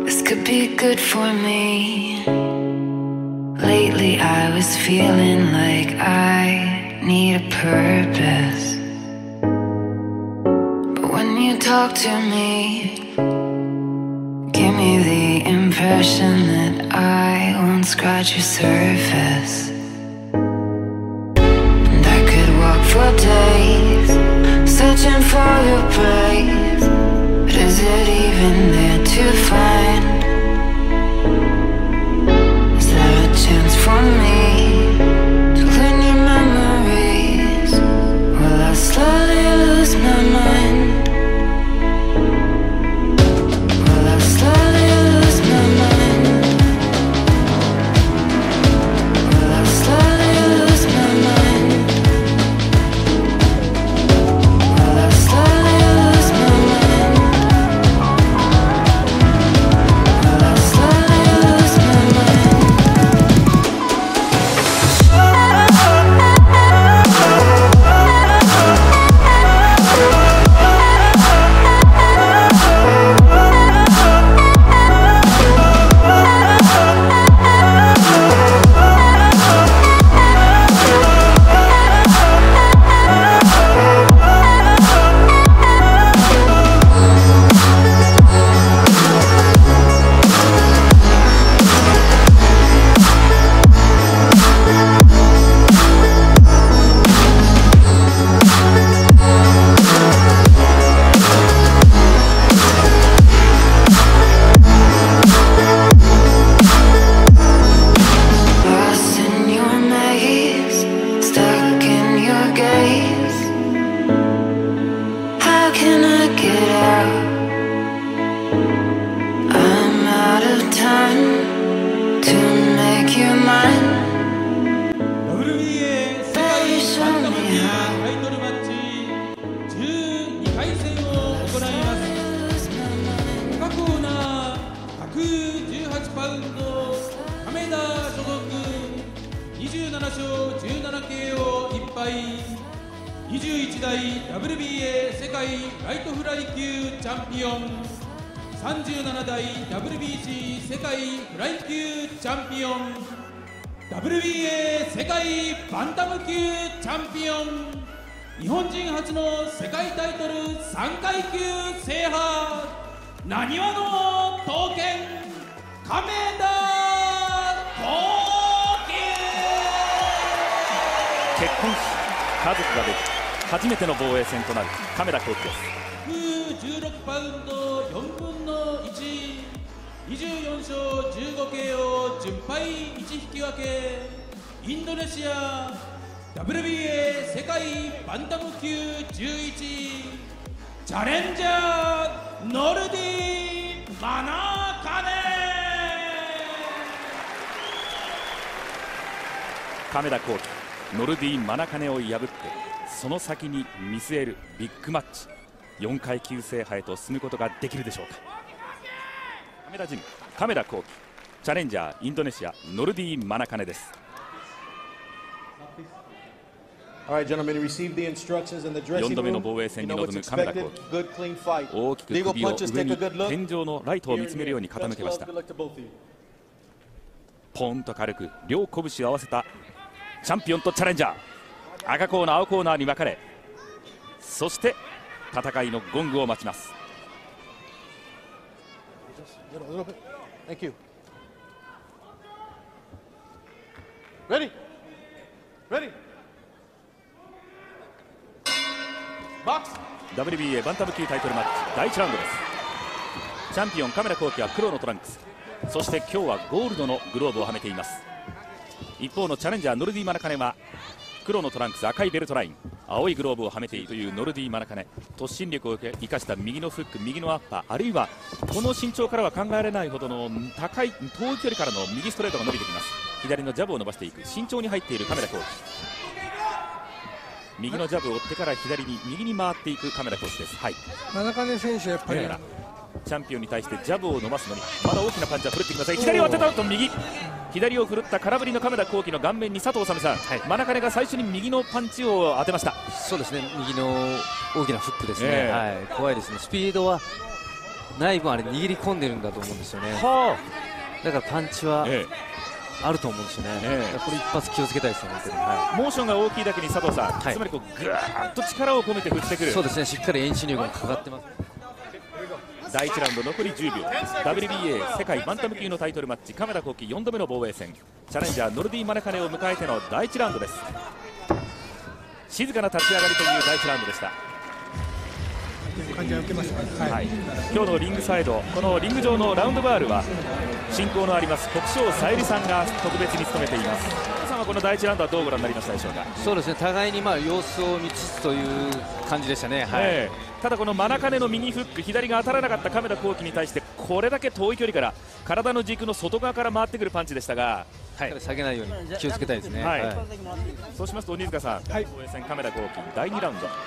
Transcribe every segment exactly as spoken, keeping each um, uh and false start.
This could be good for me. Lately I was feeling like I need a purpose. But when you talk to me, give me the impression that I won't scratch your surface. And I could walk for days, searching for your praise. But is it even there to find? Is there a chance for me to learn your memories? Will I slowly lose my mind? Will I slowly lose my mind? Will I slowly lose my mind? Will I slowly lose my mind? Will I slowly lose my mind? Lost in your maze, stuck in your gaze. How can I get out? I'm out of time to make you mine. ダブリュービーエー 世界バンタム級タイトルマッチじゅうにかい戦を行います。各コーナーひゃくじゅうはちパウンド、亀田所属にじゅうなな勝じゅうななケーオーいっ敗、にじゅういち代 ダブリュービーエー 世界ライトフライ級チャンピオン、さんじゅうなな代 ダブリュービーシー 世界フライ級チャンピオン、ダブリュービーエー 世界バンタム級チャンピオン、日本人初の世界タイトルさん階級制覇、なにわの刀剣亀田光輝。 結婚し家族ができ初めての防衛戦となる亀田光輝です。 ひゃくじゅうろくパウンドよんぶんのいち、にじゅうよん勝じゅうごケーオーじゅっ敗いち引き分け、インドネシア ダブリュービーエー 世界バンタム級じゅういちチャレンジャーノルディ・マナカネ。 亀田光輝ノルディ・マナカネを破ってその先に見据えるビッグマッチよん階級制覇へと進むことができるでしょうか。亀田ジム亀田光輝チャレンジャーインドネシアノルディ・マナカネです。 よんどめの防衛戦に臨む亀田光輝、大きく首を上に天井のライトを見つめるように傾けました。ポンと軽く両拳を合わせたチャンピオンとチャレンジャー、赤コーナー青コーナーに分かれ、そして戦いのゴングを待ちます。ダブリュービーエー バンタム級タイトルマッチだいいちラウンドです。チャンピオン亀田光輝は黒のトランクス、そして今日はゴールドのグローブをはめています。一方のチャレンジャーノルディ・マナカネは黒のトランクス赤いベルトライン青いグローブをはめているというノルディ・マナカネ、突進力を生かした右のフック右のアッパー、あるいはこの身長からは考えられないほどの高い遠い距離からの右ストレートが伸びてきます。左のジャブを伸ばしていく慎重に入っている亀田光輝、右のジャブを追ってから左に右に回っていく亀田光輝です。はい、 マナカネ選手やっぱりチャンピオンに対してジャブを伸ばすのにまだ大きなパンチは振るってきません。左を当てたと右左を振るった空振りの亀田光輝の顔面に佐藤治さん、はい、マナカネが最初に右のパンチを当てました。 そうですね、右の大きなフックですね、えーはい、怖いですね。スピードはない分あれ握り込んでるんだと思うんですよね。 はだからパンチはえあると思うんですよね、 ええだからこれ一発気をつけたいですよね、本当に。はモーションが大きいだけに佐藤さん、 はいつまりこうぐーっと力を込めて振ってくる。 い、そうですね、しっかり遠心力もかかってます。 だいいちラウンド残りじゅうびょう。 ダブリュービーエー 世界バンタム級のタイトルマッチ、亀田光輝よんどめの防衛戦、チャレンジャーノルディ・マナカネを迎えてのだいいちラウンドです。静かな立ち上がりというだいいちラウンドでした。 感じは受けましたね。はい。 はい、今日のリングサイド、このリング上のラウンドバールは親交のあります国生さゆりさんが特別に務めています。皆さんはこのだいいちラウンドはどうご覧になりましたでしょうか。 そうですね、互いにまあ様子を見つつという感じでしたね。はい、 ええただこのマナカネの右フック、左が当たらなかった亀田光輝に対してこれだけ遠い距離から体の軸の外側から回ってくるパンチでしたが、はい、 下げないように気をつけたいですね。 はいはい、 そうしますと鬼塚さん、 はい防衛戦亀田光輝だいにラウンド、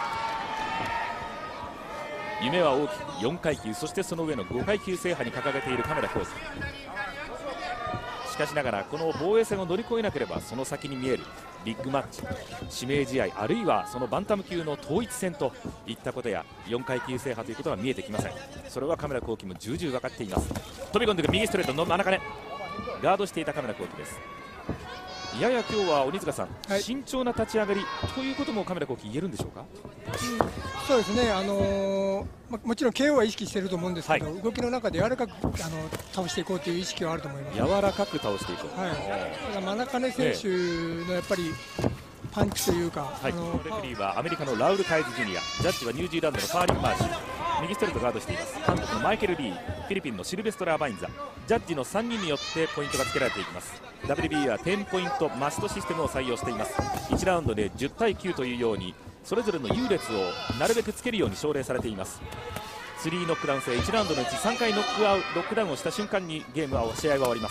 夢は大きくよんかい級、そしてその上のごかい級制覇に掲げている亀田光輝。しかしながらこの防衛戦を乗り越えなければその先に見えるビッグマッチ、指名試合、あるいはそのバンタム級の統一戦といったことやよんかい級制覇ということが見えてきません。それは亀田光輝も重々分かっています。飛び込んでいく右ストレートの真ん中ね、ガードしていた亀田光輝です。やや今日は鬼塚さん、 はい、 慎重な立ち上がりということも亀田光輝言えるんでしょうか。 そうですね、あのーま、もちろん ケーオー は意識していると思うんですけど、 はい、 動きの中で柔らかくあの倒していこうという意識はあると思います。 柔らかく倒していこう、 はい、ただマナカネ選手のやっぱりパンチというか、 はい、 あのレフェリーはアメリカのラウル・カイズ・ジュニア、ジャッジはニュージーランドのファーリン・マーシー、右ストレートガードしています。韓国のマイケル・リー、フィリピンのシルベストラー・バインザ、ジャッジのさんにんによってポイントがつけられていきます。 ダブリュービーエー はじゅうポイントマストシステムを採用しています。いちラウンドでじゅうたいきゅうというようにそれぞれの優劣をなるべくつけるように奨励されています。スリーノックダウン制、いちラウンドのうちさんかいノックアウロックダウンをした瞬間にゲームは試合は終わります。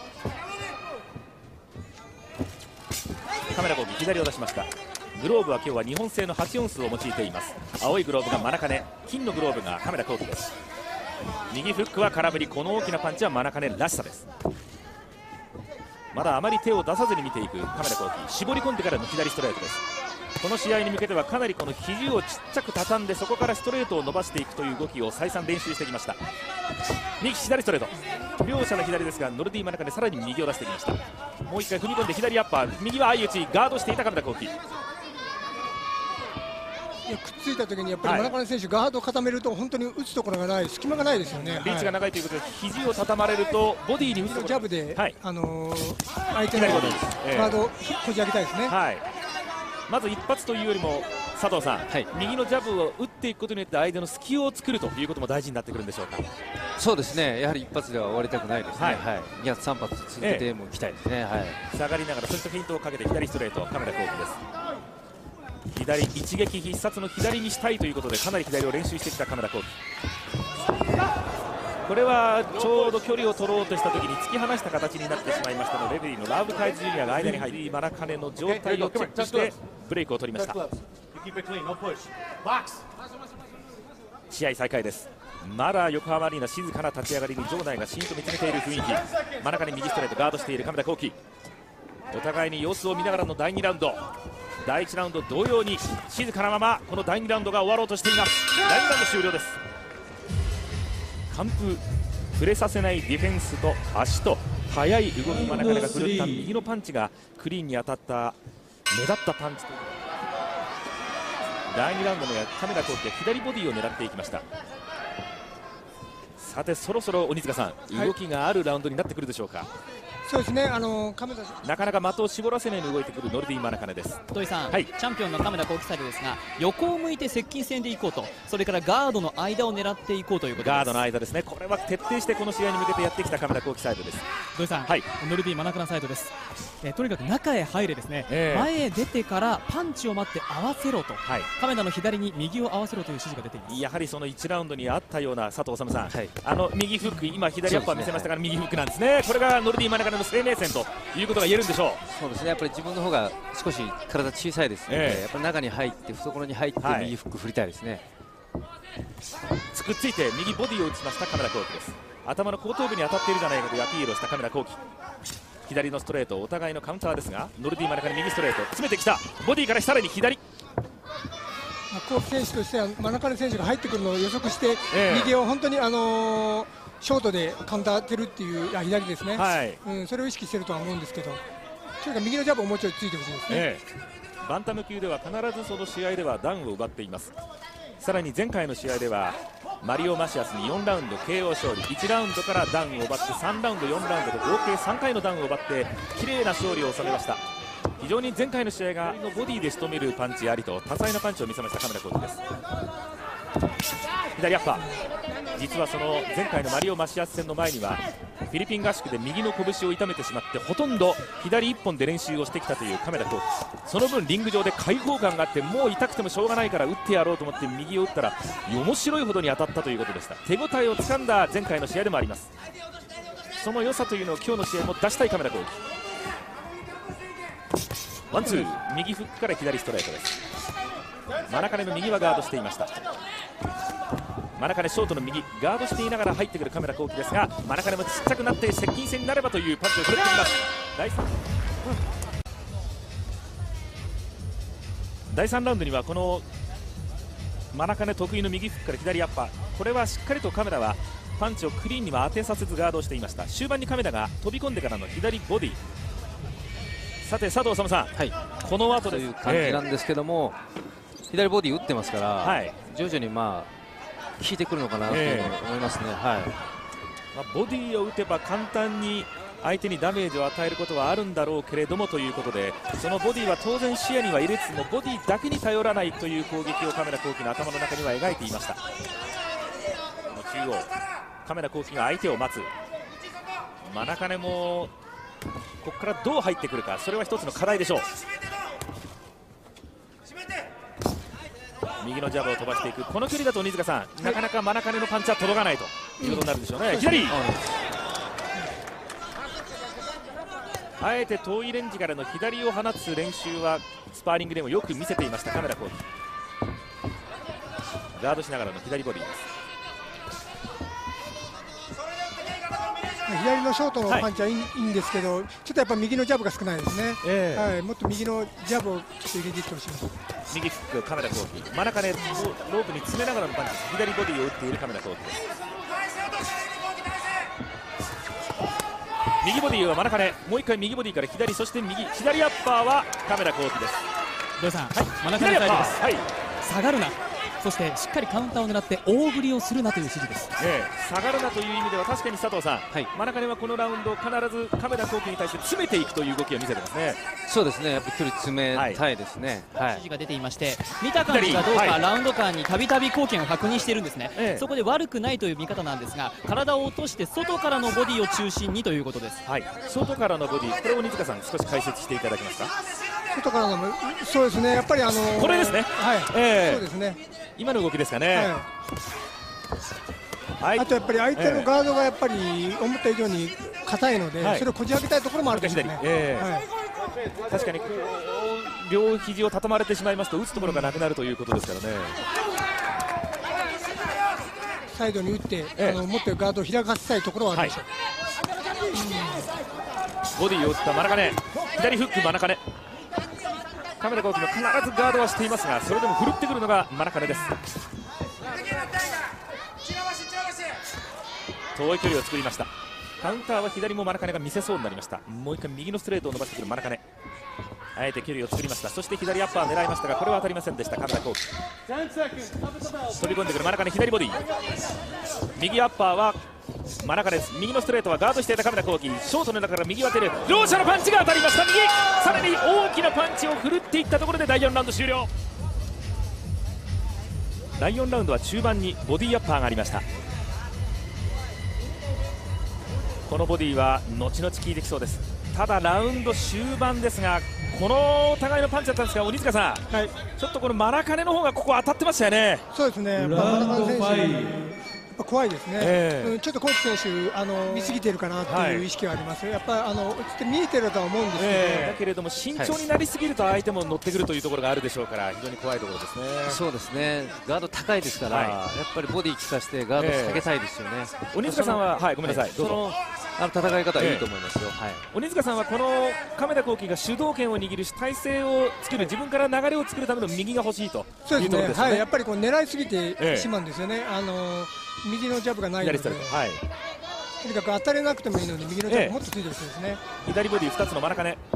カメラ攻撃、左を出しました。グローブは今日は日本製のはちオンスを用いています。青いグローブがマナカネ、金のグローブがカメラ光輝です。右フックは空振り、この大きなパンチはマナカネらしさです。まだあまり手を出さずに見ていくカメラ光輝、絞り込んでからの左ストレートです。この試合に向けてはかなりこの肘をちっちゃく畳んでそこからストレートを伸ばしていくという動きを再三練習してきました。右左ストレート、両者の左ですがノルディ・マナカネさらに右を出してきました。もう一回踏み込んで左アッパー、右は相打ち、ガードしていたカメラ光輝。 いやくっついた時にやっぱりマナカネ選手、ガードを固めると本当に打つところがない、隙間がないですよね。 リーチが長いということで、肘を畳まれるとボディに打つところ、 ジャブで、 はい、 あのー、相手の左ボディです、ええ、 ガードをこじ開けたいですね。 はい、まず一発というよりも佐藤さん、はい、右のジャブを打っていくことによって相手の隙を作るということも大事になってくるんでしょうか。 そうですね、やはり一発では終わりたくないですね。 はいはい、いやさん発続けてもいきたいですね。ええ、はい、 下がりながらそしてフェイントをかけて左ストレート、カメラ光輝です。左一撃必殺の左にしたいということでかなり左を練習してきたカメラ光輝。これはちょうど距離を取ろうとしたときに突き放した形になってしまいましたので、レフェリーのラブカイズジュニアが間に入りマナカネの状態をチェックしてブレイクを取りました。試合再開です。まだ横浜アリーナ静かな立ち上がりに場内がシーンと見つめている雰囲気。マナカネ右ストレートガードしているカメラ光輝、お互いに様子を見ながらのだいにラウンド、だいいちラウンド同様に静かなままこのだいにラウンドが終わろうとしています。だいにラウンド終了です。完封、触れさせないディフェンスと足と速い動き、マナカネが振るった右のパンチがクリーンに当たった目立ったパンチというだいにラウンドのカメラ光輝が左ボディを狙っていきました。さてそろそろ鬼塚さん、動きがあるラウンドになってくるでしょうか。 そうですね、あのー、亀田なかなか的を絞らせないように動いてくるノルディ・マナカネです。 土井さん、 はい、 チャンピオンの亀田光輝サイドですが、横を向いて接近戦でいこうと、それからガードの間を狙っていこうということです。 ガードの間ですね、これは徹底してこの試合に向けてやってきた亀田光輝サイドです。 土井さん、 はい、 ノルディ・マナカネサイドです。えー、とにかく中へ入れですね、 えー、 前へ出てからパンチを待って合わせろと、 はい、 亀田の左に右を合わせろという指示が出ています。 やはりそのいちラウンドにあったような佐藤治さん、 はい、 あの右フック、今左アッパー見せましたから、右フックなんですね。これがノルディ・マナカネの生命線ということが言えるんでしょう。 そうですね、やっぱり自分の方が少し体小さいですので、えー、やっぱり中に入って懐に入って右フック振りたいですね。 つくっついて右ボディを打ちましたカメラ光輝です。頭の後頭部に当たっているじゃないかというアピールをしたカメラ光輝、左のストレート、お互いのカウンターですがノルディ・マナカネ右ストレート詰めてきた、ボディからさらに左、 コーチ選手としては真中根選手が入ってくるのを予測して、 えー、 右を本当に、あのー、ショートでカウンター当てるっていう、あ左ですね、はい、うん、それを意識してるとは思うんですけど、とにかく右のジャブをもうちょいついてほしいですね。えー、バンタム級では必ずその試合ではダウンを奪っています。さらに前回の試合ではマリオ・マシアスによんラウンド ケーオー 勝利、いちラウンドからダウンを奪ってさんラウンド、よんラウンドと合計さんかいのダウンを奪って綺麗な勝利を収めました。非常に前回の試合がボディで仕留めるパンチありと多彩なパンチを見せました亀田コーチです。左アッパー、実はその前回のマリオ・マシアス戦の前にはフィリピン合宿で右の拳を痛めてしまってほとんど左一本で練習をしてきたという亀田コーチ、その分リング上で開放感があってもう痛くてもしょうがないから打ってやろうと思って右を打ったら面白いほどに当たったということでした。手応えをつかんだ前回の試合でもあります。その良さというのを今日の試合も出したい亀田コーチ。ワンツー、右フックから左ストレートです。真中根の右はガードしていました。真中根ショートの右ガードしていながら入ってくる亀田光輝ですが、真中根もちっちゃくなって接近戦になればというパンチを振ってきます。だいさん、うん、だいさんラウンドにはこの真中根得意の右フックから左アッパー、これはしっかりと亀田はパンチをクリーンには当てさせずガードをしていました。終盤に亀田が飛び込んでからの左ボディ、さて佐藤治さん、はい、この後という感じなんですけども、えー、左ボディ打ってますから、はい、徐々にまあ効いてくるのかなというのを思いますね。えーはい、 まあ、ボディを打てば簡単に相手にダメージを与えることはあるんだろうけれどもということで、そのボディは当然視野には入れつつもボディだけに頼らないという攻撃を亀田光輝の頭の中には描いていました。この中央亀田光輝が相手を待つ、真中根もここからどう入ってくるか、それは一つの課題でしょう。右のジャブを飛ばしていく、この距離だと鬼塚さん、はい、なかなか真中根のパンチは届かないということになるでしょうね。うん、左、あえて遠いレンジからの左を放つ練習はスパーリングでもよく見せていました亀田光輝。ガードしながらの左ボディです。 左のショートのパンチはいい、はい、いいんですけど、ちょっとやっぱ右のジャブが少ないですね。えーはい、もっと右のジャブをちょっと入れていってほしいです。 右フック亀田光輝、真中根ロープに詰めながらのパンチ、左ボディを打っている亀田光輝です。右ボディは真中根、もう一回右ボディから左、そして右左アッパーは亀田光輝です。 土井さん、はい、真中根サイドです、はい、下がるな、そしてしっかりカウンターを狙って大振りをするなという指示です。 ええ、下がるなという意味では確かに佐藤さん、はい、真中根はこのラウンド必ず亀田光輝に対して詰めていくという動きを見せてますね。 そうですね、やっぱり距離詰めたいですね。はい、 指示が出ていまして、見た感じがどうか、はい、ラウンド間にたびたび貢献を確認しているんですね。ええ、そこで悪くないという見方なんですが、体を落として外からのボディを中心にということです。 はい、外からのボディ、これを鬼塚さん少し解説していただけますか。 外からの、そうですね、やっぱりあのー、 これですね。 はい、えー、そうですね。 今の動きですかね。 はい、あとやっぱり相手のガードがやっぱり思った以上に硬いので、はい、それをこじ開けたいところもあるんですね。えーはい、 確かにこう両肘を畳まれてしまいますと打つところがなくなるということですからね。 サイドに打って、えー、あの持ってるガードを開かせたいところはあるでしょう。はい、 うん、ボディを打った真中根、左フック真中根、亀田光輝も必ずガードはしていますが、それでも振るってくるのが真中根です。遠い距離を作りました。カウンターは左も真中根が見せそうになりました。もう一回右のストレートを伸ばしてくる真中根、あえて距離を作りました。そして左アッパー狙いましたが、これは当たりませんでした亀田光輝。飛び込んでくる真中根、左ボディ、右アッパーは真中根です。右のストレートはガードしていた亀田光輝、ショートの中から右を当てる、両者のパンチが当たりました。右、さらに大きなパンチを振るっていったところでだいよんラウンド終了。だいよんラウンドは中盤にボディアッパーがありました。このボディは後々効いてきそうです。ただラウンド終盤ですが、このお互いのパンチだったんですが、鬼塚さん、はい、ちょっとこの真中根の方がここ当たってましたよね。 そうですね、真中根選手怖いですね。えーうん、ちょっとコーチ選手あの見すぎてるかなという意識はあります。はい、やっぱりあの見えてるとは思うんですけど、 えー、だけれども慎重になりすぎると相手も乗ってくるというところがあるでしょうから、非常に怖いところですね。 そうですね、ガード高いですから、はい、やっぱりボディ効かせてガード下げたいですよね。 えー、鬼塚さんは、はい、ごめんなさい、どうぞ。 あの戦い方はいいと思いますよ、はい、 鬼塚さんはこの亀田光輝が主導権を握るし体勢を作る自分から流れを作るための右が欲しいというところですね。 はい、やっぱりこう狙いすぎてしまうんですよね、ええ、あの右のジャブがないので、はい、とにかく当たれなくてもいいので右のジャブもっとついてほしいですね、ええ、左ボディふたつのマナカネ。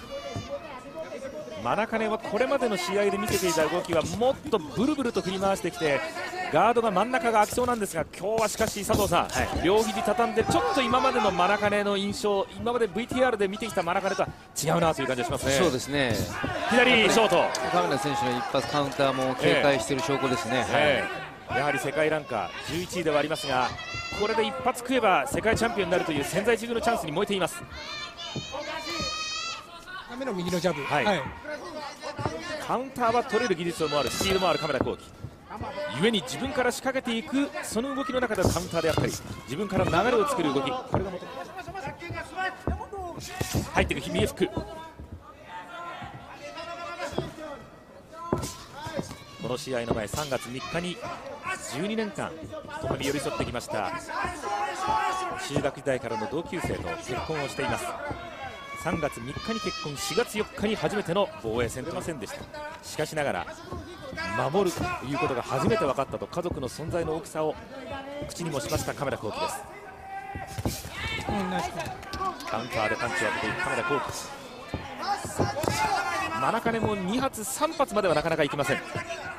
マナカネはこれまでの試合で見せていた動きはもっとブルブルと振り回してきてガードが真ん中が空きそうなんですが、今日はしかし佐藤さん、はい、両肘畳んでちょっと今までのマナカネの印象、今まで ブイティーアール で見てきたマナカネとは違うなという感じがしますね。 そうですね、 左ショート、 亀田選手の一発カウンターも警戒している証拠ですね、えーはい、やはり世界ランカーじゅういちいではありますが、これで一発食えば世界チャンピオンになるという千載一遇のチャンスに燃えています。 亀の右のジャブ、 はいはい、カウンターは取れる技術もある、スピードもある亀田光輝、ゆえに自分から仕掛けていくその動きの中でのカウンターであったり自分から流れを作る動き、これが求め入っていく右フック。この試合の前さんがつみっかにじゅうにねんかん共に寄り添ってきました中学時代からの同級生と結婚をしています。さんがつみっかに結婚、しがつよっかに初めての防衛戦とませんでした。しかしながら守るということが初めて分かったと家族の存在の大きさを口にもしました亀田光輝です。カウンターでパンチを当てていく亀田光輝、マナカネもにはつさんぱつまではなかなかいきません。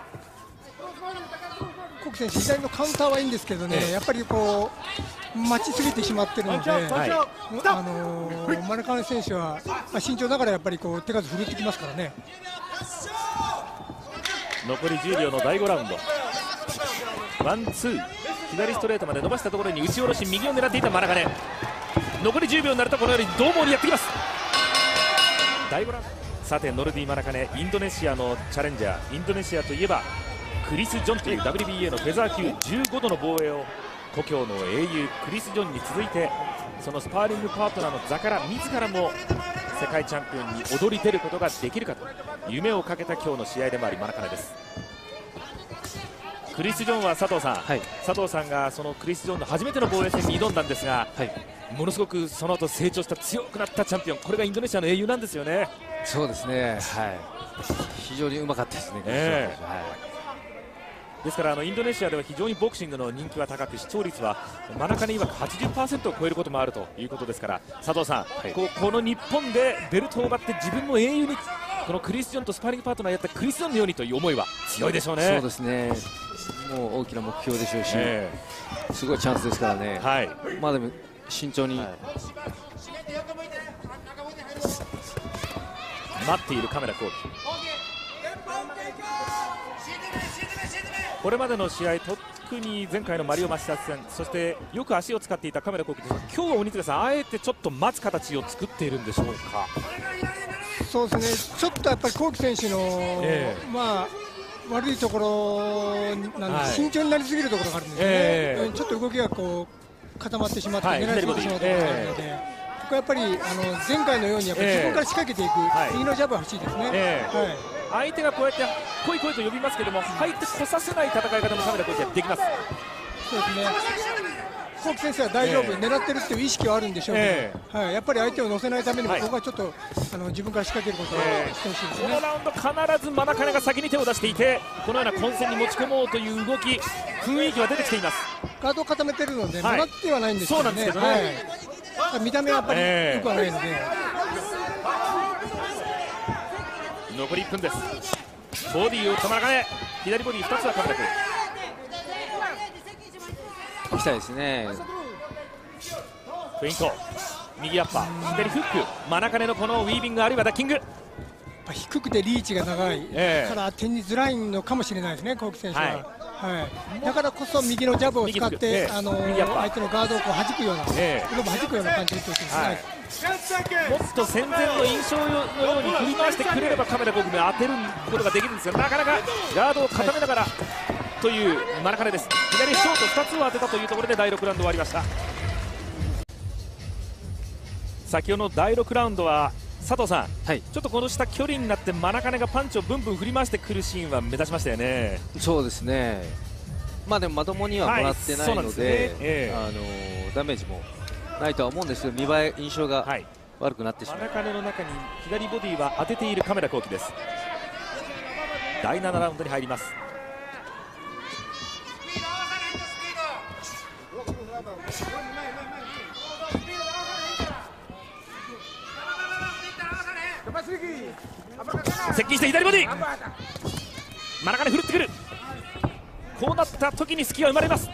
コク選手左のカウンターはいいんですけどね、ええ、やっぱりこう待ちすぎてしまっているので、はい、あのー、マナカネ選手は、まあ、身長ながらやっぱりこう手数振るってきますからね。 残りじゅうびょうのだいごラウンド、ワンツー左ストレートまで伸ばしたところに打ち下ろし右を狙っていたマナカネ、残りじゅうびょうになるとこのように同門にやってきます。だいごラウンド、さてノルディ・マナカネ、インドネシアのチャレンジャー、インドネシアといえばクリス・ジョンという ダブリュービーエー のフェザー級じゅうごどの防衛を故郷の英雄クリス・ジョンに続いて、そのスパーリングパートナーの座から自らも世界チャンピオンに躍り出ることができるかと夢をかけた今日の試合でもありマナカネです。クリス・ジョンは佐藤さん、はい、佐藤さんがそのクリス・ジョンの初めての防衛戦に挑んだんですが、はい、ものすごくその後成長した強くなったチャンピオン、これがインドネシアの英雄なんですよね。 そうですね、はい、非常にうまかったですね、えーはい、 ですからあのインドネシアでは非常にボクシングの人気は高く視聴率はマナカネ曰く はちじゅっパーセント を超えることもあるということですから、佐藤さん、はい、こ, この日本でベルトを奪って自分も英雄にこのクリス・ジョンとスパーリングパートナーやったクリス・ジョンのようにという思いは強いでしょうね。 そうですね、もう大きな目標でしょうし、えー、すごいチャンスですからね、はい、まあでも慎重に、はい、 待っている亀田光輝、これまでの試合、特に前回のマリオマスターズ戦、そしてよく足を使っていた亀田光輝ですが、今日は鬼塚さん、あえてちょっと待つ形を作っているんでしょうか。 そうですね、ちょっとやっぱり光輝選手の、えー、まあ悪いところなんで、はい、慎重になりすぎるところがあるんですね、えー、ちょっと動きがこう固まってしまって、はい、狙いすぎてしまうところがあるので、えー、ここはやっぱりあの前回のようにやっぱり自分から仕掛けていく、えー、右のジャブは欲しいですね。えーはい相手がこうやって来い来いと呼びますけども、入ってこさせない戦い方も亀田光輝はできます。 そうですね、光輝先生は大丈夫、えー、狙ってるっていう意識はあるんでしょうけど、えーはい、やっぱり相手を乗せないためにも、はい、ここはちょっとあの自分から仕掛けることをしてほしいですね。 このラウンド必ずマナカネが先に手を出していて、このような混戦に持ち込もうという動き、雰囲気は出てきています。 ガードを固めているので、はい、もらってはないんですけどね、そうなんですけどね、はい、見た目はやっぱり良くはないので、えー、残りいっぷんです。ボディを打ったマナカネ、左ボディふたつは亀田君行きたいですね。 フェイント、右アッパー、左フック、マナカネのこのウィービングあるいはダッキング、 低くてリーチが長い、えー、から手にづらいのかもしれないですね、光輝選手は、はいはい、だからこそ右のジャブを使って、えー、あのー、相手のガードをこう弾くような、えー、弾くような感じで打ってほしいですね、はい、 もっと戦前の印象のように振り回してくれれば亀田光輝も当てることができるんですが、なかなかガードを固めながら、はい、というマナカネです。左ショートふたつを当てたというところでだいろくラウンド終わりました。先ほどのだいろくラウンドは佐藤さん、はい、ちょっとこの下距離になってマナカネがパンチをブンブン振り回してくるシーンは目立ちましたよね。 そうですね、まあでもまともにはもらってないので、あのダメージもないとは思うんですけど、見栄え、印象が悪くなってしまう。 真中根の中に左ボディは当てている亀田光輝です。だいななラウンドに入ります。接近して左ボディ、真中根振るってくる。こうなった時に隙が生まれます。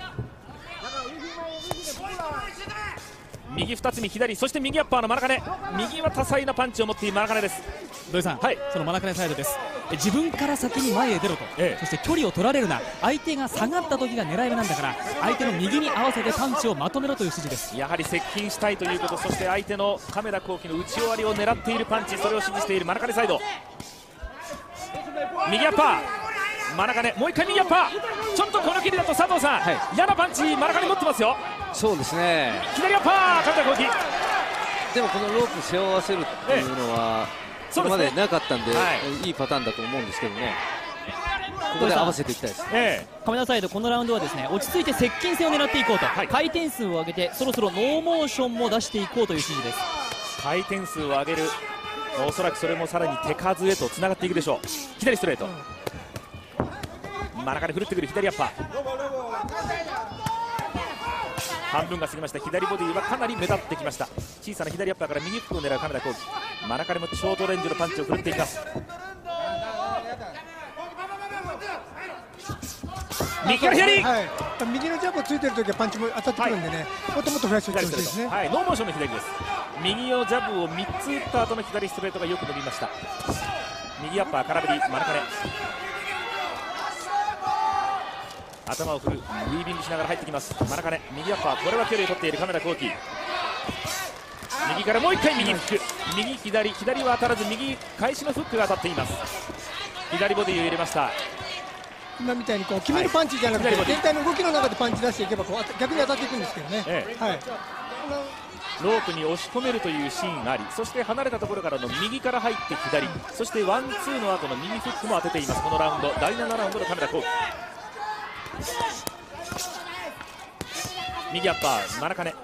右ふたつに左、そして右アッパーの真中根、右は多彩なパンチを持っている真中根です。 土井さん、はい、その真中根サイドです。自分から先に前へ出ろと、ええ、そして距離を取られるな、相手が下がった時が狙い目なんだから相手の右に合わせてパンチをまとめろという指示です。 やはり接近したいということ、そして相手の亀田光輝の打ち終わりを狙っているパンチ、それを指示している真中根サイド。右アッパー真中根、もう一回右アッパー。ちょっとこの切りだと佐藤さん、はい、嫌なパンチ真中根持ってますよ。 そうですね、 左アッパー亀田光輝。 でもこのロープ背負わせるっていうのは、ええ、それまでなかったんで、はい、いいパターンだと思うんですけどね。ここで合わせていきたいです、 ええ、亀田サイド、このラウンドはですね、落ち着いて接近戦を狙っていこうと、はい、回転数を上げてそろそろノーモーションも出していこうという指示です。 回転数を上げる、おそらくそれもさらに手数へとつながっていくでしょう。左ストレート、真中で振るってくる左アッパー、半分が過ぎました。左ボディはかなり目立ってきました。小さな左アッパーから右フックを狙う亀田光輝、真中でもショートレンジのパンチを振るっていきます。右から左、 はい、右のジャブをついてるときはパンチも当たってくるんでね、はい、もっともっと増やしていってほしいですね。 はい、ノーモーションの左です。右のジャブをみっつ打った後の左ストレートがよく伸びました。右アッパー空振り、真中根頭を振る、ウィービングしながら入ってきます。真中根右アッパー、これは距離を取っている亀田光輝。右からもういっかい右フック、右左、左は当たらず右返しのフックが当たっています。左ボディを入れました。 今みたいにこう決めるパンチじゃなくて、はい、全体の動きの中でパンチ出していけばこう逆に当たっていくんですけどね、ええ、はい、 ロープに押し込めるというシーンがあり、そして離れたところからの右から入って左、そしてワンツーの後の右フックも当てています。このラウンドだいななラウンドの亀田光輝、右アッパー真中根、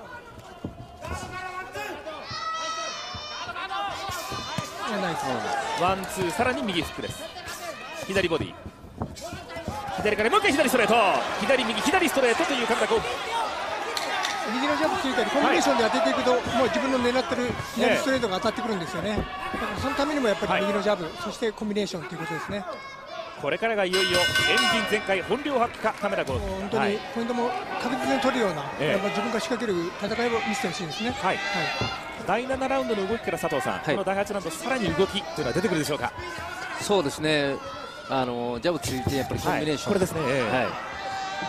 ワンツー、さらに右フックです。左ボディ、左からもう一回左ストレート、左右左ストレートという亀田光輝。 右のジャブついたりコンビネーションで当てていくと、はい、もう自分の狙ってる左ストレートが当たってくるんですよね。だからそのためにもやっぱり右のジャブ、はい、そしてコンビネーションということですね。 これからがいよいよエンジン全開、本領発揮か亀田光輝。 本当にポイントも確実に取るような、ええ、やっぱ自分が仕掛ける戦いを見せてほしいですね。はい、はい、 だいななラウンドの動きから佐藤さん、はい、このだいはちラウンドさらに動きというのは出てくるでしょうか。 そうですね、あのジャブついてやっぱりコンビネーション、はい、これですね、えーはい、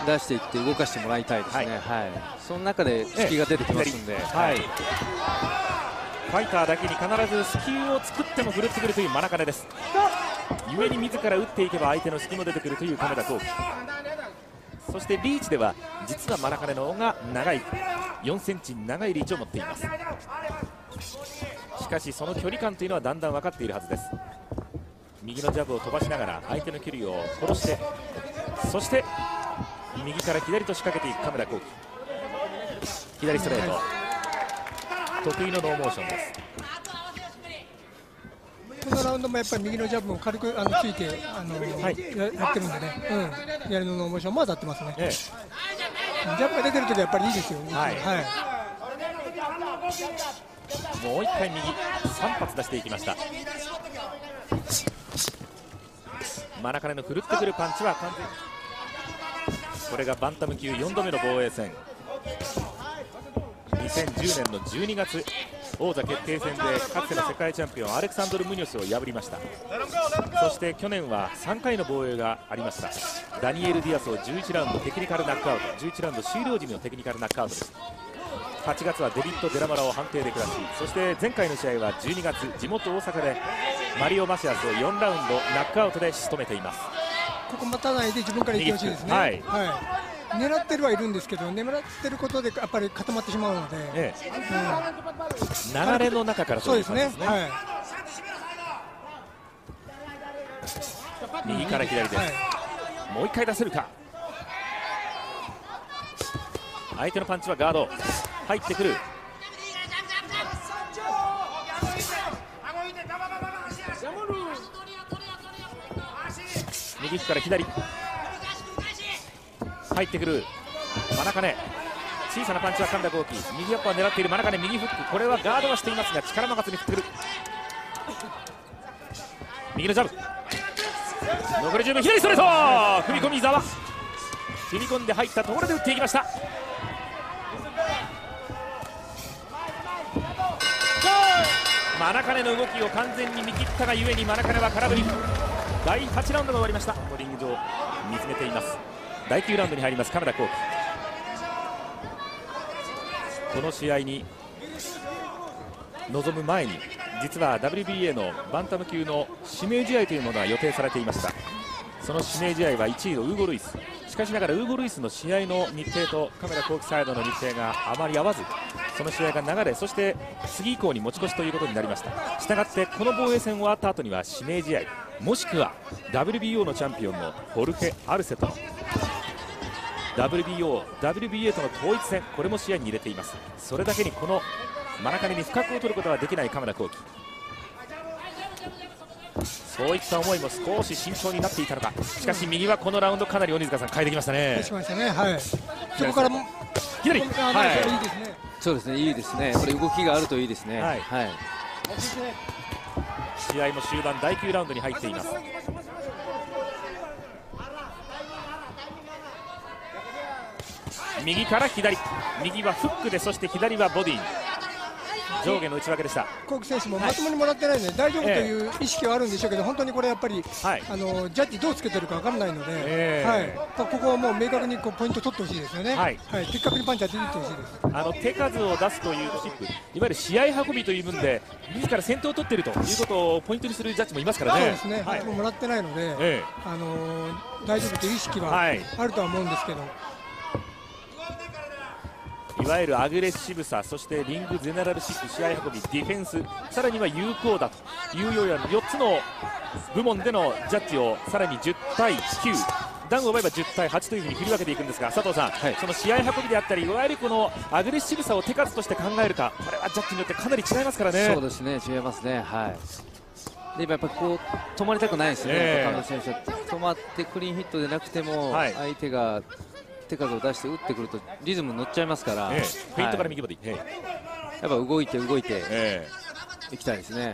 出していって動かしてもらいたいですね。はいはい、その中で隙が出てきますんで、えーはい、 ファイターだけに必ず隙を作っても振るってくるという真中根です。故に自ら打っていけば相手の隙も出てくるという亀田光輝。そしてリーチでは実は真中根の方が長いよんセンチ長いリーチを持っています。しかしその距離感というのはだんだん分かっているはずです。右のジャブを飛ばしながら相手の距離を殺して、そして右から左と仕掛けていく亀田光輝。左ストレート、得意のノーモーションです。 このラウンドもやっぱり右のジャブも軽くあのついてあの、はい、や, やってるんでね、うん、左のノーモーションも当たってますね。ええ、ジャブが出てるときはやっぱりいいですよ。はいはい、 もういっかい右さん発出していきました。真中根の振るってくるパンチは完全にこれがバンタム級よんどめの防衛戦。にせんじゅうねんのじゅうにがつ王座決定戦でかつての世界チャンピオンアレクサンドル・ムニョスを破りました。そして去年はさんかいの防衛がありました。ダニエル・ディアスをじゅういちラウンドテクニカルナックアウト、じゅういちラウンド終了時のテクニカルナックアウトです。はちがつはデビッド・デラマラを判定で下し、そして前回の試合はじゅうにがつ地元大阪でマリオ・マシアスをよんラウンドナックアウトで仕留めています。 ここ待たないで自分からいってほしいですね。はい、はい、狙ってるはいるんですけど、狙ってることでやっぱり固まってしまうので、ええ、 うん、流れの中からそうですね。はい、 右から左です。はい、もう一回出せるか。相手のパンチはガード入ってくる。 右利きから左入ってくる真中根、小さなパンチは神田幸輝、右アッパーを狙っている真中根、右フック、これはガードはしていますが力任せに振ってくる。右のジャブ、残りじゅうびょう、左ストレート、踏み込みざわ、踏み込んで入ったところで打っていきました。真中根の動きを完全に見切ったがゆえに真中根は空振り。だいはちラウンドが終わりました。リング上見つめています。だいきゅうラウンドに入ります亀田幸輝。この試合に臨む前に実は ダブリュービーエー のバンタム級の指名試合というものが予定されていました。その指名試合はいちいのウーゴ・ルイス、しかしながらウーゴ・ルイスの試合の日程と亀田幸輝サイドの日程があまり合わず、その試合が流れ、そして次以降に持ち越しということになりました。したがってこの防衛戦終わった後には指名試合、もしくは ダブリュービーオー のチャンピオンのホルヘ・アルセとの ダブリュービーオー、ダブリュービーエー との統一戦、これも視野に入れています。それだけにこの真中根に不覚を取ることはできない亀田幸輝、そういった思いも少し慎重になっていたのか。しかし右はこのラウンドかなり鬼塚さん変えてきましたね。 しましたね、はい、そこからも左、はい、 いいですね。 そうですね、いいですね。これ動きがあるといいですね。はい、はい、 試合も終盤だいきゅうラウンドに入っています。右から左、右はフックで、そして左はボディ、上下の内訳でした。 幸輝選手もまともにもらってないので大丈夫という意識はあるんでしょうけど、本当にこれやっぱり、はい、あのジャッジどうつけてるか分からないので、えーはい、ここはもう明確にこうポイント取ってほしいですよね。はいはい、的確にパンチ当てていってほしいです。 あの手数を出すというチップ、いわゆる試合運びという分で自ら先頭を取っているということをポイントにするジャッジもいますからね。 そうですね、はい、もらってないので、えーあのー、大丈夫という意識はあるとは思うんですけど、 いわゆるアグレッシブさ、そしてリングゼネラルシップ、試合運び、ディフェンス、さらには有効だというようなよっつの部門でのジャッジをさらにじゅったいきゅう、ダウンを奪えばじゅったいはちというふうに振り分けていくんですが、佐藤さん、はい、その試合運びであったり、いわゆるこのアグレッシブさを手数として考えるか、これはジャッジによってかなり違いますからね。 そうですね、違いますね。はい、で今やっぱこう止まりたくないですね、えー、神田選手は止まってクリーンヒットでなくても、はい、相手が手数を出して打ってくるとリズムに乗っちゃいますから、えー、 フェイントから右ボディ、えー、 やっぱ動いて動いて、えー、いきたいですね。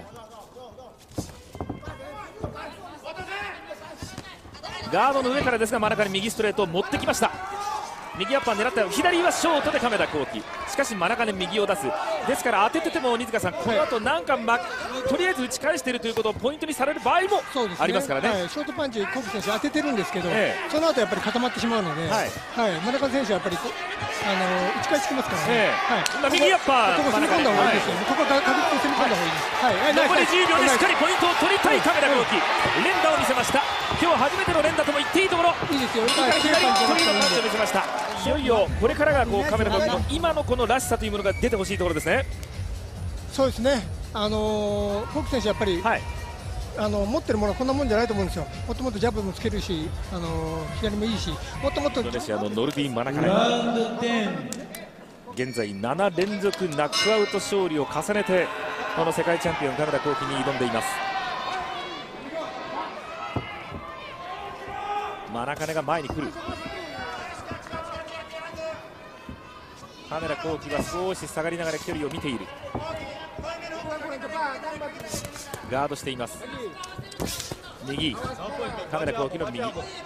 ガードの上からですが真中に右ストレートを持ってきました。右アッパー狙ったよ、左はショートで亀田幸輝、しかし真中に右を出す、ですから当ててても鬼塚さん、この後なんか、ま、とりあえず打ち返しているということをポイントにされる場合もありますからね。 はい、ショートパンチ、幸輝選手当ててるんですけど、ええ、その後やっぱり固まってしまうので、はいはい、真中選手はやっぱりあの打ち返してきますからね、ええはい、右アッパー、 ここ攻め込んだ方がいいですよ、はい、ここは確実に攻め込んだ方がいいです。はいはい、 残りじゅうびょうでしっかりポイントを取りたい亀田幸輝、連打を見せました。今日初めての連打とも言っていいところ、 いいですよ、 右から左に取りのパンチを見せました。いよいよこれからがこう亀田幸輝の今のこのらしさというものが出てほしいところですね。 そうですね、あのー、幸輝選手やっぱり、はい、あの持ってるものはこんなもんじゃないと思うんですよ。もっともっとジャブもつけるし、あのー、左もいいし、もっともっとインドネシアのノルディン・マナカネ、現在ななれんぞくナックアウト勝利を重ねてこの世界チャンピオン亀田幸輝に挑んでいます。マナカネが前に来る、亀田幸輝は少し下がりながら距離を見ている、ガードしています。右、亀田幸輝の右。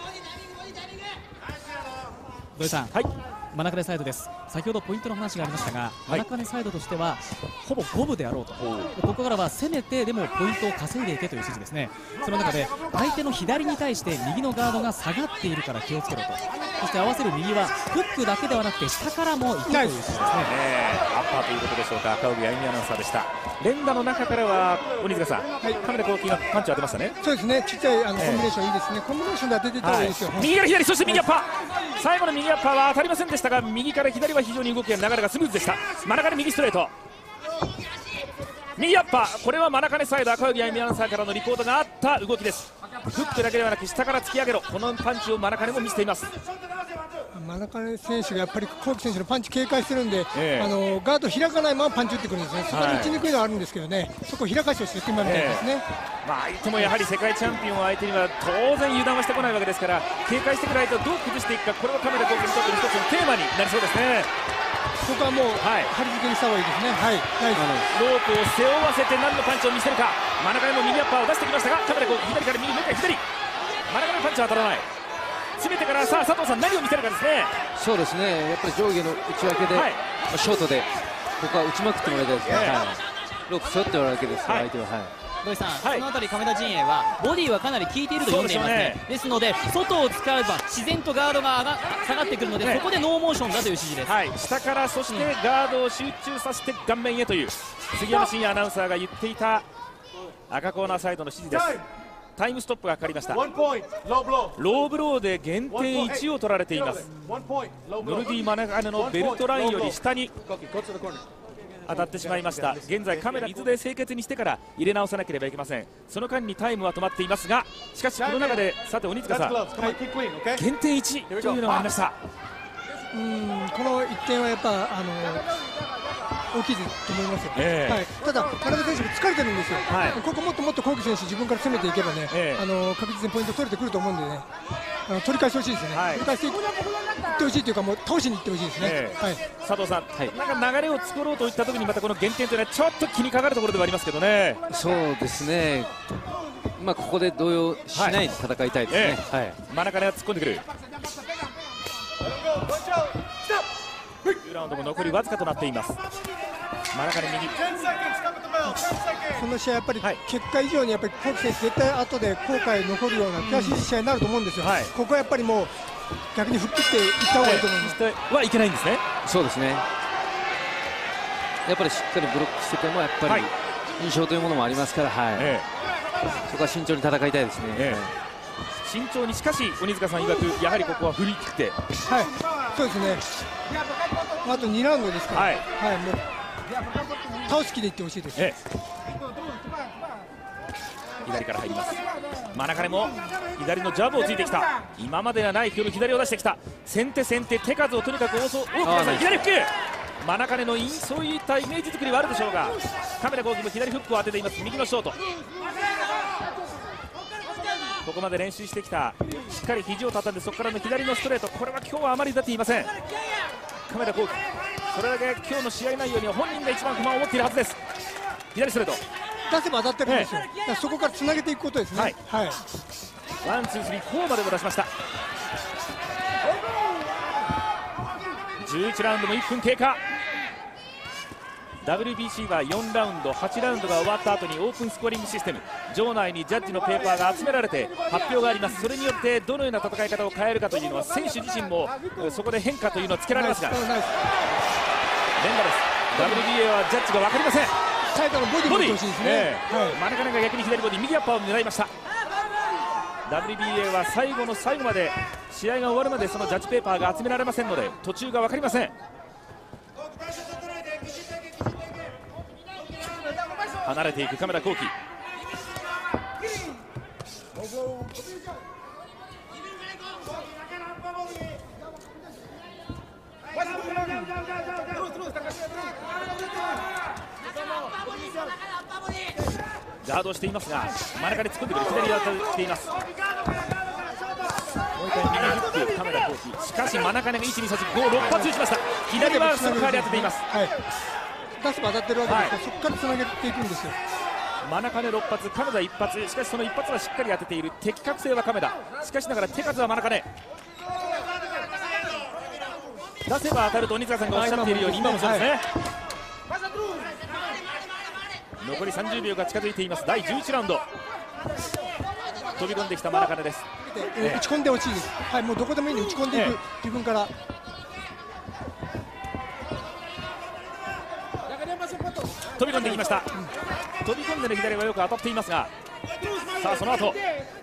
土井さん、はい、真中根サイドです。先ほどポイントの話がありましたが、はい、真中根サイドとしてはほぼ五分であろうと、ここからは攻めてでもポイントを稼いでいけという指示ですね。その中で相手の左に対して右のガードが下がっているから気をつけろと、そして合わせる右はフックだけではなくて下からもいくという指示ですね。 アッパーということでしょうか。赤荻歩アナウンサーでした。連打の中からは鬼塚さん、はい、亀田幸輝がパンチを当てましたね。 そうですね、ちっちゃいあのコンビネーションいいですね。コンビネーションで当てていった方がいいですよ。はい、 右から左、そして右アッパー、最後の右アッパーは当たりませんでしたが、右から左は非常に動きが流れがスムーズでした。真中根右ストレート、右アッパー、これは真中根サイド赤荻歩アナウンサーからのリポートがあった動きです。フックだけではなく下から突き上げろ、このパンチを真中根も見せています。 真中選手がやっぱりコウキ選手のパンチ警戒してるんで、えー、あのガード開かないままパンチ打ってくるんですね、そこに打ちにくいのはあるんですけどね、そこを開かしてほしい今みたいですね、 えーまあ、相手もやはり世界チャンピオン相手には当然油断はしてこないわけですから、警戒してくる相手をどう崩していくか、これはカメラコウキにとっての一つのテーマになりそうですね。 ここはもう、はい、張り付けにした方がいいですね、はい、 ロープを背負わせて何のパンチを見せるか、真中の右アッパーを出してきましたが、カメラコウキ左から右、もう一回左、真中のパンチは当たらない。詰めてからさあ佐藤さん何を見せるかですね。 そうですね、やっぱり上下の内訳で、はい、まあ、ショートでここは打ちまくってもらいたいですね、はい、ロープ背負ってもらうわけですから、はい、相手は、はい、 土井さん、はい、そのあたり亀田陣営はボディはかなり効いていると読んでいますね。ですね、ですので外を使えば自然とガードが上が下がってくるので、ね、そこでノーモーションだという指示です、 はい、下からそしてガードを集中させて顔面へという杉山真也アナウンサーが言っていた赤コーナーサイドの指示です。タイムストップがかかりました。ローブローで減点いちを取られています。ノルディ・マナカネのベルトラインより下に当たってしまいました。現在カメラ水で清潔にしてから入れ直さなければいけません。その間にタイムは止まっていますが、しかしこの中でさて鬼塚さん、減点いちというのがありました。 うん、このいってんはやっぱあの大きいと思いますよ、えーはい、ただ、田中選手も疲れてるんですよ、はい、ここもっともっとコウキ選手、自分から攻めていけばね、えー、あの確実にポイント取れてくると思うんでね、あの取り返してほしいですよね、はい、取り返していってほしいというか、もう倒しにいってほしいですね、えーはい、 佐藤さん、はい、なんか流れを作ろうといったときに、またこの減点というのはちょっと気にかかるところではありますけどね。 そうですね、まあ、ここで動揺しないで戦いたいですね、はいえーはい、 真中根は突っ込んでくる。にラウンドも残りわずかとなっています。真中根右、 この試合やっぱり結果以上にやっぱりコウキ選手絶対後で後悔残るような悔しい試合になると思うんですよ、はい、ここはやっぱりもう逆に振っていっていった方がいいと思います。 はいけないんですね。 そうですね、やっぱりしっかりブロックしててもやっぱり印象というものもありますから、はい、ええ、そこは慎重に戦いたいですね、ええ、 慎重に、しかし鬼塚さん曰くやはりここは振り切って、 はい、そうですね、あとにラウンドですから、はい、はい、もう倒しきでいってほしいです、ええ、 左から入ります。真中根も左のジャブをついてきた。今まではない今日の左を出してきた。先手先手、手数をとにかく多く出さ左フック。真中根のインそういったイメージ作りはあるでしょうが、カメラコウキも左フックを当てています。右のショート、ここまで練習してきた、しっかり肘を畳んでそこからの左のストレート、これは今日はあまり出ていません。カメラコウキ、それだけ今日の試合内容には本人が一番不満を持っているはずです。左ストレート出せば当たってるんですよ、ええ、そこからつなげていくことですね、はいはい、 ワンツースリーフォーまでも出しました。じゅういちラウンドもいっぷん経過。 ダブリュービーシー はよんラウンドはちラウンドが終わった後にオープンスコアリングシステム、場内にジャッジのペーパーが集められて発表があります。それによってどのような戦い方を変えるかというのは選手自身もそこで変化というのをつけられますが、連打です。 ダブリュービーエー はジャッジが分かりません。 最後のボディを見てほしいですね。 真中根が逆に左ボディ、右アッパーを狙いました。 ダブリュービーエー は最後の最後まで試合が終わるまでそのジャッジペーパーが集められませんので途中が分かりません。離れていくカメラコウキ、ガードしていますが真中に突っ込んでくる、左を当たっています。もう一回右フックカメラコウキ、しかし真中根がいちにさんごろっ発打ちました。左はそこから当てています。はい、 出せば当たってるわけですから、はい、そこからつなげていくんですよ。 真中根ろっ発、亀田いち発、しかしそのいち発はしっかり当てている。的確性は亀田、しかしながら手数は真中根。出せば当たると鬼塚さんがおっしゃっているように今もそうですね、はい、残りさんじゅうびょうが近づいています。だいじゅういちラウンド、飛び込んできた真中根です。 えー、打ち込んでほしいです、はい、もうどこでもいいので打ち込んでいく、えー、自分から。 飛び込んできました、うん、飛び込んでの左はよく当たっていますが、さあその後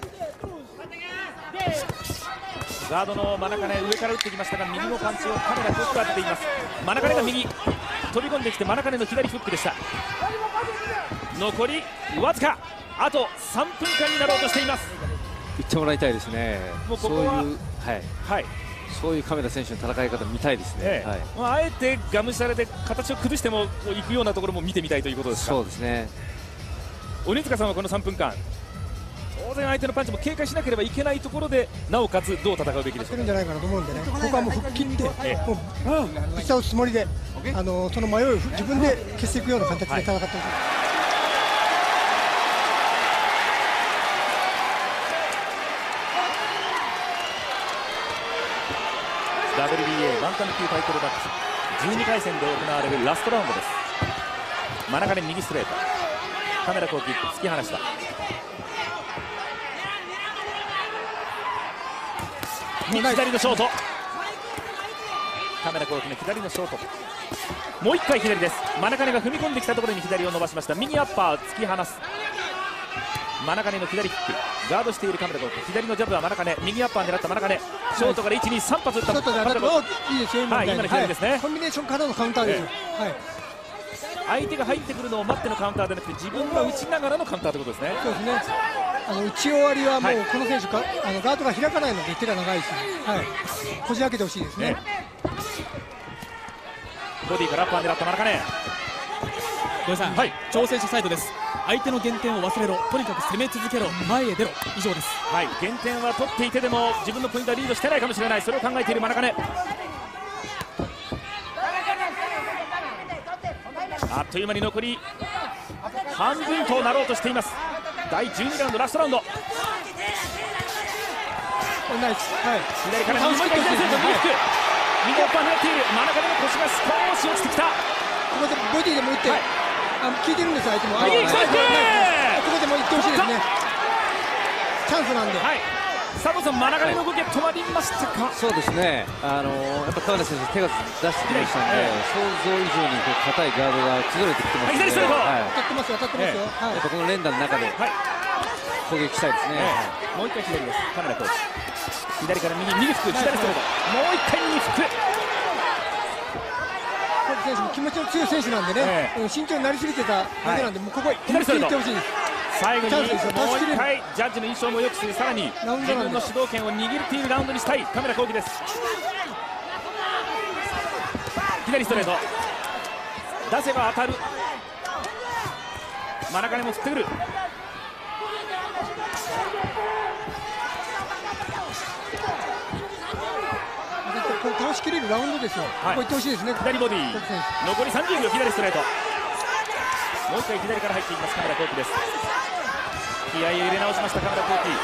ガードの真中根上から打ってきましたが右のパンチをカメラコウキが当てています。真中根が右飛び込んできて真中根の左フックでした。残りわずかあとさんぷんかんになろうとしています。 言ってもらいたいですね。 もうここはそういう、はいはい、 そういう亀田選手の戦い方見たいですね、 ええ、はい、まあ、あえてがむしゃらで形を崩してもいくようなところも見てみたいということですか。 そうですね。 鬼塚さんはこのさんぷんかん、当然相手のパンチも警戒しなければいけないところでなおかつどう戦うべきでしょうか。 るんじゃないかなと思うんでね、ここはもう吹っ切って、ええ、もう打ち倒すつもりで、あのその迷いを自分で消していくような形で戦ってほしい。 ダブリュービーエー バンタム級タイトルマッチじゅうにかい戦で行われるラストラウンドです。真中根右ストレート、カメラ攻撃突き放した。左のショート、カメラ攻撃の左のショート、もういっかい左です。真中根が踏み込んできたところに左を伸ばしました。右アッパー突き放す。真中根の左キック、ガードしているカメラ攻撃、左のジャブは真中根、右アッパー狙った真中根、ショートからいち、に、さん発打った。 ショートで当たってもいいですよ、今の左ですね、はい、 コンビネーションからのカウンターですよ、えーはい、 相手が入ってくるのを待ってのカウンターでなくて自分が打ちながらのカウンターということですね。 そうですね、あの打ち終わりはもうこの選手か、はい、あのガードが開かないので手が長いし、はい、こじ開けてほしいですね。ね、 ボディからアッパー狙った真中根。 土井さん、はい、挑戦者サイドです。相手の減点を忘れろ、とにかく攻め続けろ、前へ出ろ、以上です。 はい、減点は取っていてでも自分のポイントはリードしてないかもしれない、それを考えている真中根。あっという間に残り半分となろうとしています。だいじゅうにラウンドラストラウンド。 ナイス、はい、 左から右、もう一回左セット、右フック、右アッパー狙っている。真中根の腰が少し落ちてきた。 ここでボディでも打って、はい、あ効いてるんですよ、相手も。 右、ここでも行ってほしいですね、チャンスなんで。 はい、佐藤さん、真中根の動きは止まりましたか。 そうですね、あのー、やっぱ川田選手、手が出してきましたので、想像以上にこう硬いガードが崩れてきてますので、 左ストレート、 はい、当たってますよ、当たってますよ、はい、 やっぱこの連打の中で攻撃したいですね。 もう一回左です、カメラコーチ、左から右、右フック、左ストレート、もう一回右フック。 選手も気持ちの強い選手なんでね、ええ、慎重になりすぎてただけなんで、はい、もうここ左ストレート、 行ってほしいです。 最後にもう一回ジャッジの印象も良くする、さらに自分の主導権を握っているラウンドにしたいカメラ攻撃です。左ストレート、出せば当たる。真中根も振ってくる。 倒しきれるラウンドですよ、はい、ここ行ってほしいですね。 左ボディ、残りさんじゅうびょう、左ストレート、もう一回左から入っていますカメラコーキです。気合を入れ直しましたカメラコーキ。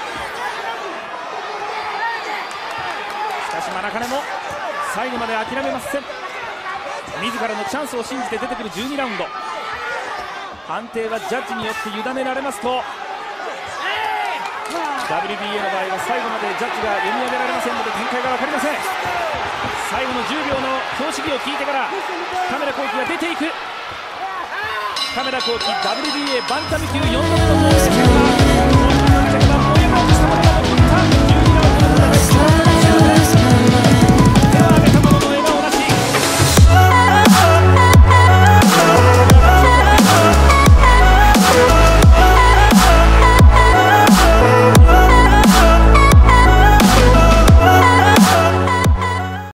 しかし真中根も最後まで諦めません。自らのチャンスを信じて出てくるじゅうにラウンド、判定はジャッジによって委ねられますと ダブリュービーエー の場合は最後までジャッジが読み上げられませんので展開が分かりません。最後のじゅうびょうの標識を聞いてからカメラ攻撃が出ていく。カメラ攻撃 ダブリュービーエー バンタム級よんどめの公式